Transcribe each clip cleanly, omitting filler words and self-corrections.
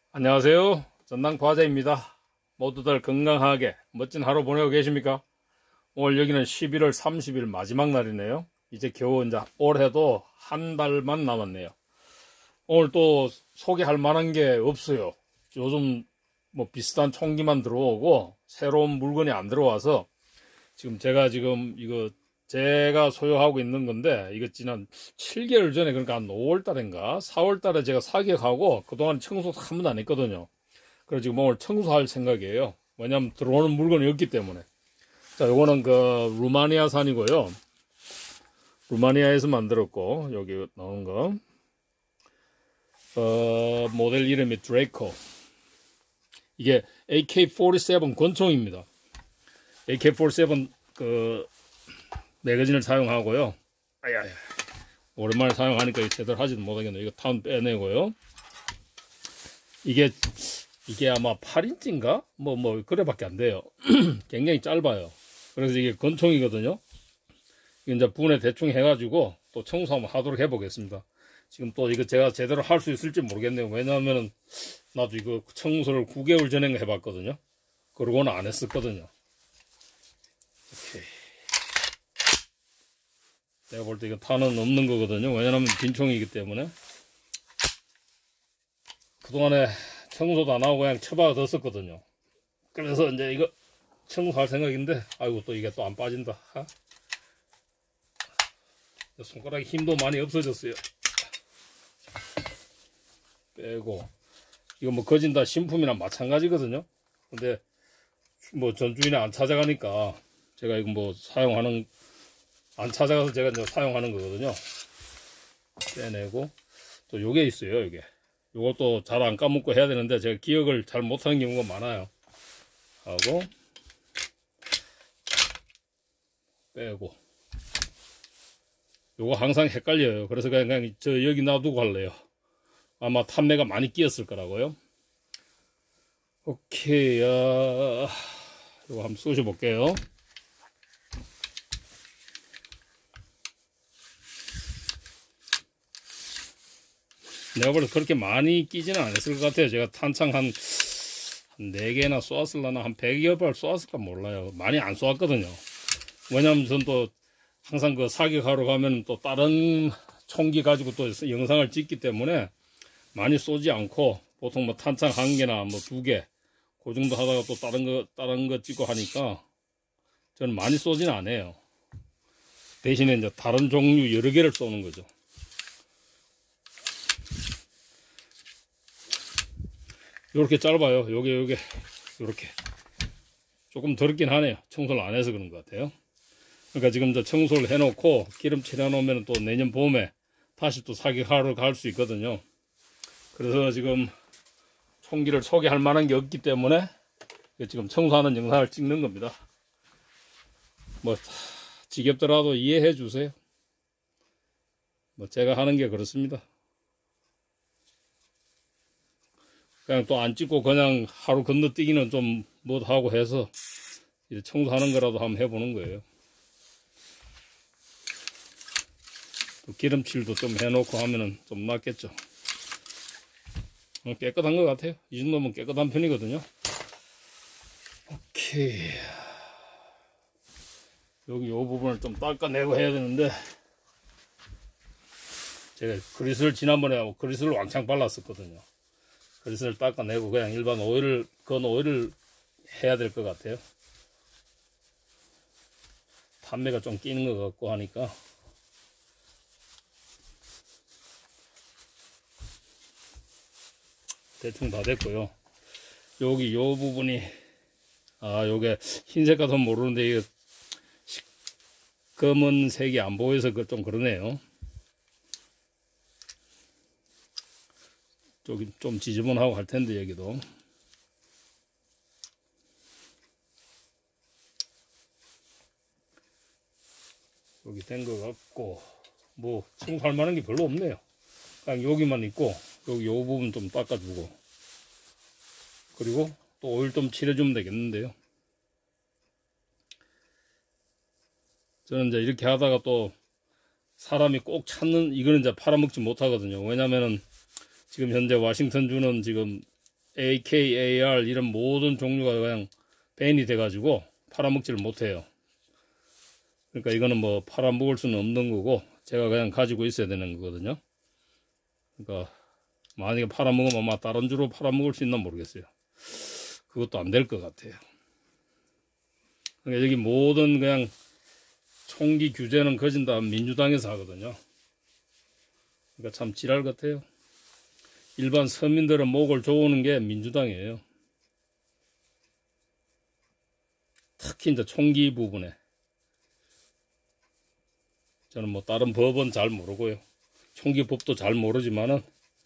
안녕하세요. 전당포화자입니다. 모두들 건강하게 멋진 하루 보내고 계십니까? 오늘 여기는 11월 30일 마지막 날이네요. 이제 겨우 이제 올해도 한 달만 남았네요. 오늘 또 소개할 만한 게 없어요. 요즘 뭐 비슷한 총기만 들어오고 새로운 물건이 안 들어와서 제가 소유하고 있는 건데, 이거 지난 7개월 전에, 그러니까 한 5월 달인가 4월 달에 제가 사격하고 그동안 청소 한 번도 안 했거든요. 그래서 지금 오늘 청소할 생각이에요. 왜냐면 들어오는 물건이 없기 때문에. 자, 요거는 루마니아산이고요. 루마니아에서 만들었고, 여기 나오는 거. 모델 이름이 드레이코. 이게 AK-47 권총입니다. AK-47 매거진을 사용하고요. 아야야. 오랜만에 사용하니까 제대로 하지도 못하겠네요. 이거 탄 빼내고요. 이게 아마 8인치인가? 그래밖에 안 돼요. 굉장히 짧아요. 그래서 이게 권총이거든요. 이거 이제 분해 대충 해가지고 또 청소 한번 하도록 해보겠습니다. 지금 또 이거 제가 제대로 할 수 있을지 모르겠네요. 왜냐하면은 나도 이거 청소를 9개월 전에 해봤거든요. 그러고는 안 했었거든요. 오케이. 내가 볼 때 이거 탄은 없는 거거든요. 왜냐하면 빈총이기 때문에. 그동안에 청소도 안 하고 그냥 처박아뒀었거든요. 그래서 이제 이거 청소할 생각인데, 아이고, 또 이게 또 안 빠진다. 손가락에 힘도 많이 없어졌어요. 빼고. 이거 뭐 거진 다 신품이랑 마찬가지거든요. 근데 뭐 전주인이 안 찾아가니까 제가 이거 안 찾아가서 제가 이제 사용하는 거거든요. 빼내고, 또 요게 있어요, 요게. 요것도 잘 안 까먹고 해야 되는데, 제가 기억을 잘 못하는 경우가 많아요. 하고, 빼고. 요거 항상 헷갈려요. 그래서 그냥 여기 놔두고 할래요. 아마 탄매가 많이 끼었을 거라고요. 오케이, 요거 한번 쑤셔볼게요. 내가 볼 때 그렇게 많이 끼지는 않았을 것 같아요. 제가 탄창 한 4개나 쏘았을라나, 한 100여 발 쏘았을까 몰라요. 많이 안 쏘았거든요. 왜냐면 전 또 항상 사격하러 가면 또 다른 총기 가지고 또 영상을 찍기 때문에 많이 쏘지 않고, 보통 뭐 탄창 1개나 뭐 2개, 그 정도 하다가 또 다른 거 찍고 하니까 저는 많이 쏘지는 않아요. 대신에 이제 다른 종류 여러 개를 쏘는 거죠. 요렇게 짧아요. 요게 요렇게 조금 더럽긴 하네요. 청소를 안 해서 그런 것 같아요. 그러니까 지금 저 청소를 해놓고 기름칠 해놓으면 또 내년 봄에 다시 또 사격하러 갈 수 있거든요. 그래서 지금 총기를 소개할 만한 게 없기 때문에 지금 청소하는 영상을 찍는 겁니다. 뭐 지겹더라도 이해해 주세요. 뭐 제가 하는 게 그렇습니다. 그냥 또 안 찍고 그냥 하루 건너뛰기는 좀 못하고 해서 이제 청소하는 거라도 한번 해보는 거예요. 또 기름칠도 좀 해놓고 하면은 좀 낫겠죠. 깨끗한 것 같아요. 이 정도면 깨끗한 편이거든요. 오케이. 여기 요 부분을 좀 닦아내고 해야 되는데, 제가 그리스를 지난번에 그리스를 왕창 발랐었거든요. 그리스를 닦아내고 그냥 일반 건 오일을 해야 될 것 같아요. 탄매가 좀 끼는 것 같고 하니까. 대충 다 됐고요. 여기 요 부분이, 요게 흰색 같으면 모르는데 이거 검은색이 안 보여서 좀 그러네요. 저기 좀 지저분하고 할 텐데, 여기도. 여기 된 것 같고, 뭐 청소할 만한 게 별로 없네요. 그냥 여기만 있고, 여기 요 부분 좀 닦아주고, 그리고 또 오일 좀 칠해주면 되겠는데요. 저는 이제 이렇게 하다가 또 사람이 꼭 찾는, 이거는 이제 팔아먹지 못하거든요. 왜냐면은 지금 현재 워싱턴주는 지금 AKAR 이런 모든 종류가 그냥 밴이 돼가지고 팔아먹지를 못해요. 그러니까 이거는 뭐 팔아먹을 수는 없는 거고 제가 그냥 가지고 있어야 되는 거거든요. 그러니까 만약에 팔아먹으면 아마 다른 주로 팔아먹을 수 있나 모르겠어요. 그것도 안 될 것 같아요. 그러니까 여기 모든 그냥 총기 규제는 거진 다 민주당에서 하거든요. 그러니까 참 지랄 같아요. 일반 서민들은 목을 조우는 게 민주당이에요. 특히 이제 총기 부분에. 저는 뭐 다른 법은 잘 모르고요. 총기법도 잘 모르지만은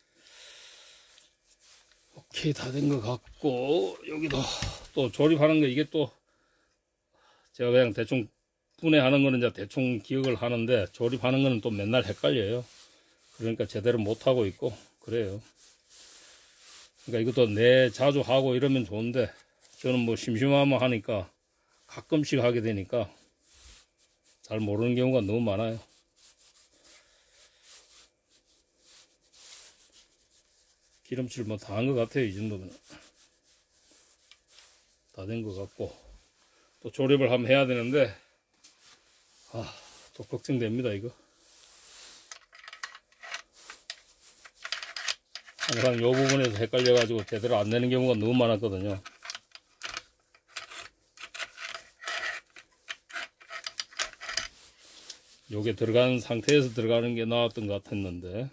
오케이 다 된 것 같고 여기도 또 조립하는 거 이게 또 제가 그냥 대충 분해하는 거는 이제 대충 기억을 하는데 조립하는 거는 또 맨날 헷갈려요. 그러니까 제대로 못하고 있고 그래요. 그러니까 이것도 내 자주 하고 이러면 좋은데 저는 뭐 심심하면 하니까 가끔씩 하게 되니까 잘 모르는 경우가 너무 많아요. 기름칠 뭐 다 한 것 같아요. 이 정도면 다 된 것 같고 또 조립을 한번 해야 되는데 또 걱정됩니다. 이거 항상 이 부분에서 헷갈려 가지고 제대로 안 되는 경우가 너무 많았거든요. 요게 들어가는 상태에서 들어가는 게 나았던 것 같았는데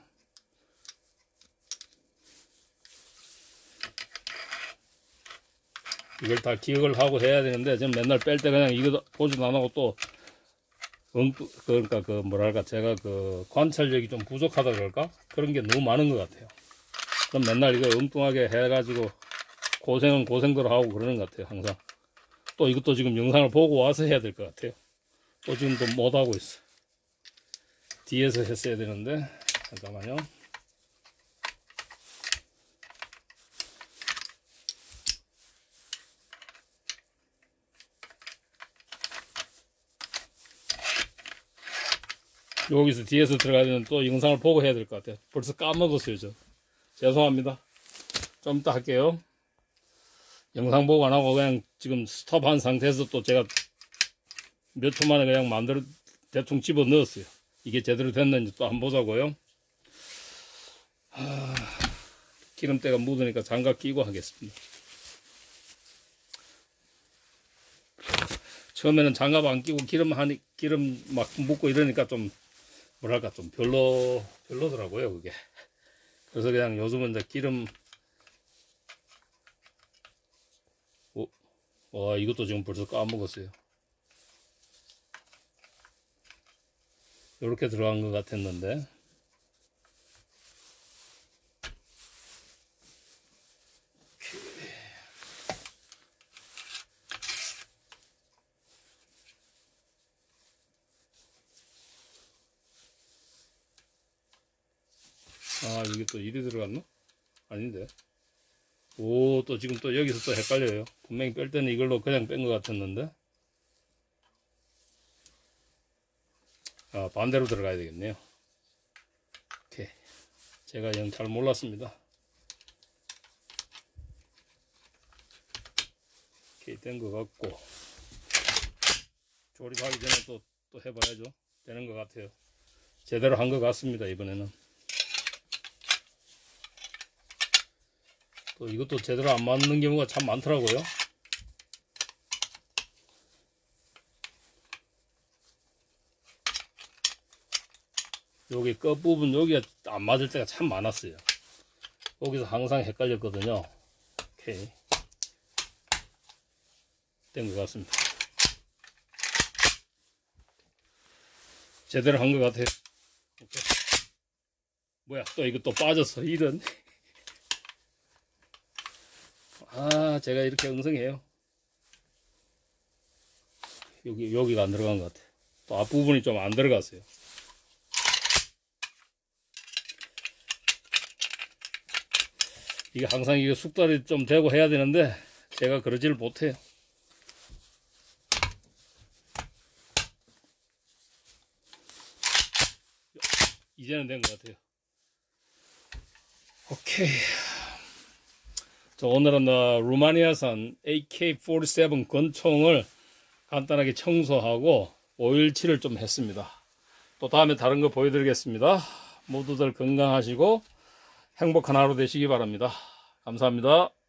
이걸 다 기억을 하고 해야 되는데 저는 맨날 뺄 때 그냥 이거 보지도 안 하고 또 그러니까 그 뭐랄까 제가 그 관찰력이 좀 부족하다 그럴까 그런 게 너무 많은 것 같아요. 그럼 맨날 이거 엉뚱하게 해가지고 고생은 고생대로 하고 그러는 것 같아요. 항상 또 이것도 지금 영상을 보고 와서 해야 될 것 같아요. 또 지금 또 못하고 있어. 뒤에서 했어야 되는데 잠깐만요. 여기서 뒤에서 들어가야 되는 또 영상을 보고 해야 될 것 같아요. 벌써 까먹었어요. 저 죄송합니다. 좀 이따 할게요. 영상 보고 안 하고 그냥 지금 스톱한 상태에서 또 제가 몇 초 만에 그냥 만들어 대충 집어 넣었어요. 이게 제대로 됐는지 또 한번 보자고요. 기름때가 묻으니까 장갑 끼고 하겠습니다. 처음에는 장갑 안 끼고 기름 막 묻고 이러니까 좀 뭐랄까 좀 별로더라고요 그게. 그래서 그냥 요즘은 이제 기름 이것도 지금 벌써 까먹었어요. 이렇게 들어간 것 같았는데 이게 또 일이 들어갔나? 아닌데. 또 지금 또 여기서 또 헷갈려요. 분명히 뺄 때는 이걸로 그냥 뺀 것 같았는데. 반대로 들어가야 되겠네요. 오케이. 제가 영 잘 몰랐습니다. 오케이, 된 것 같고. 조립하기 전에 또 해봐야죠. 되는 것 같아요. 제대로 한 것 같습니다, 이번에는. 또 이것도 제대로 안 맞는 경우가 참 많더라고요. 여기 끝부분 여기가 안 맞을 때가 참 많았어요. 여기서 항상 헷갈렸거든요. 오케이. 된 것 같습니다. 제대로 한 것 같아요. 오케이. 뭐야, 또 이거 또 빠졌어. 이런. 제가 이렇게 엉성해요. 여기가 안 들어간 것 같아. 또 앞부분이 좀 안 들어갔어요. 이게 항상 이게 숙달이 좀 되고 해야 되는데 제가 그러지를 못해요. 이제는 된 것 같아요. 오케이. 자, 오늘은 루마니아산 AK-47 권총을 간단하게 청소하고 오일칠을 좀 했습니다. 또 다음에 다른 거 보여드리겠습니다. 모두들 건강하시고 행복한 하루 되시기 바랍니다. 감사합니다.